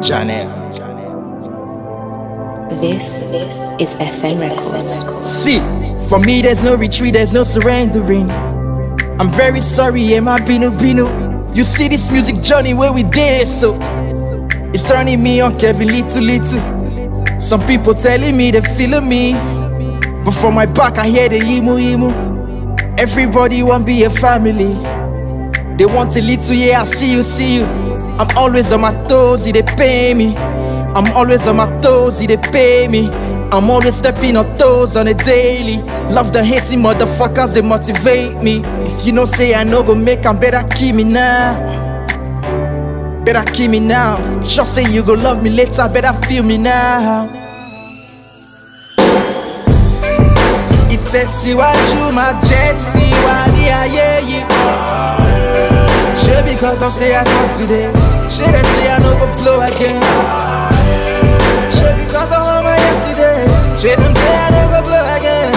Janet. This is FN Records. See, for me there's no retreat, there's no surrendering. I'm very sorry, yeah, my binu. You see this music journey where we did, so it's turning me on, Kevin, little. Some people telling me they feeling me, but from my back I hear the yimu. Everybody want be a family. They want a little, yeah, I see you. I'm always on my toes, they pay me. I'm always on my toes, they pay me. I'm always stepping on toes on a daily. Love the hating motherfuckers, they motivate me. If you know say I know go make 'em, better keep me now. Better keep me now. Sure say you go love me later, better feel me now. It says you are you, my jet, see why yeah. Sure because I say I got today. Sure they say I no go blow again. Sure because I want my yesterday. Sure them say I no go blow again.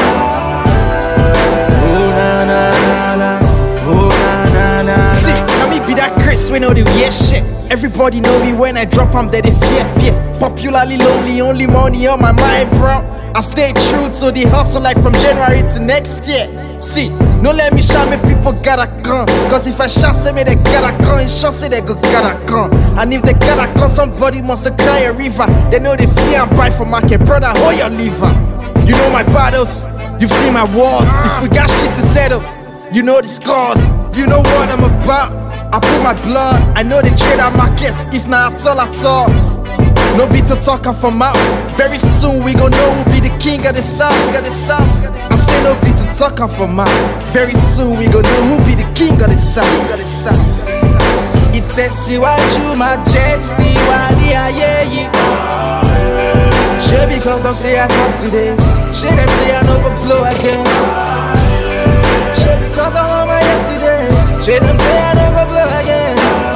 Oh na. See, now me be that Chris, we know the weird shit. Everybody know me when I drop, I'm dead, they fear. Popularly lonely, only money on my mind, bro. I stay true to the hustle like from January to next year. See, no let me shout me people gotta come. Cause if I shout say me they gotta come, and shout say they go gotta come. And if they gotta come, somebody must cry a river. They know they see and buy for market, brother, hold your liver. You know my battles, you've seen my wars. If we got shit to settle, you know the scars. You know what I'm about, I put my blood. I know they trade our markets, if not at all. No be to talk and from out. Very soon we gon' know who be the king of the south. I say no be to talk and from out. Very soon we gon' know who be the king of the south. It says you are you, my jet, see why yeah. Sure because I say I got today. Sure they say I no go blow again. Sure because I want my yesterday. Sure them say I no go blow again.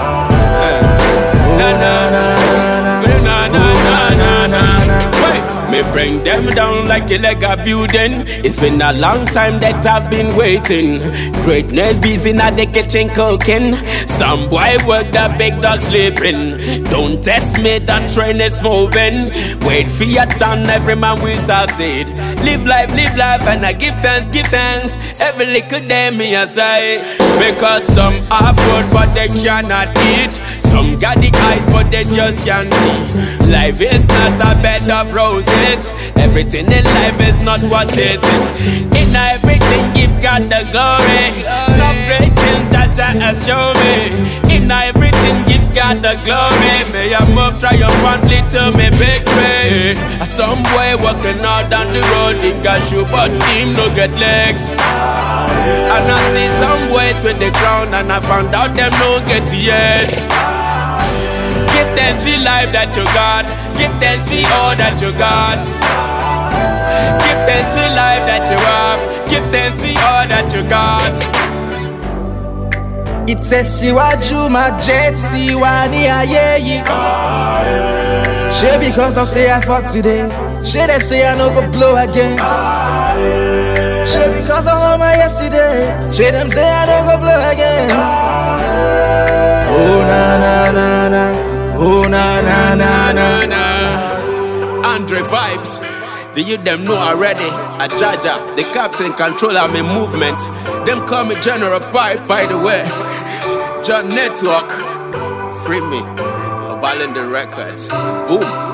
Me bring them down like a Lego building. It's been a long time that I've been waiting. Greatness busy in the kitchen cooking. Some boy work, the big dog sleeping. Don't test me, that train is moving. Wait for your turn, every man will succeed. Live life, and I give thanks. Every little day me I say. Because some have food but they cannot eat. Some got the eyes but they just can't see. Life is not a bed of roses. Everything in life is not what it is. In everything give God the glory. Love great things that I has shown me. In everything give God the glory. May I move triumphantly to me victory. Some boy walking out down the road, he got shoe but him no get legs. And I see some boys with the crown and I found out them no get yet. Give thanks for life that you got. Give thanks for all that you got. Give thanks for life that you have. Give thanks for all that you got. It says you are you, my jet, see why yeah. Sure because I say I fought today. Sure they say I no go blow again. Sure because I want my yesterday. Sure them say I no go blow again. Oh na. Oh na. Andre Vibes, the youth them know already. A Jaja, the captain controller my movement. Them call me General Pipe, by the way. John Network, free me. Abandon the records. Boom.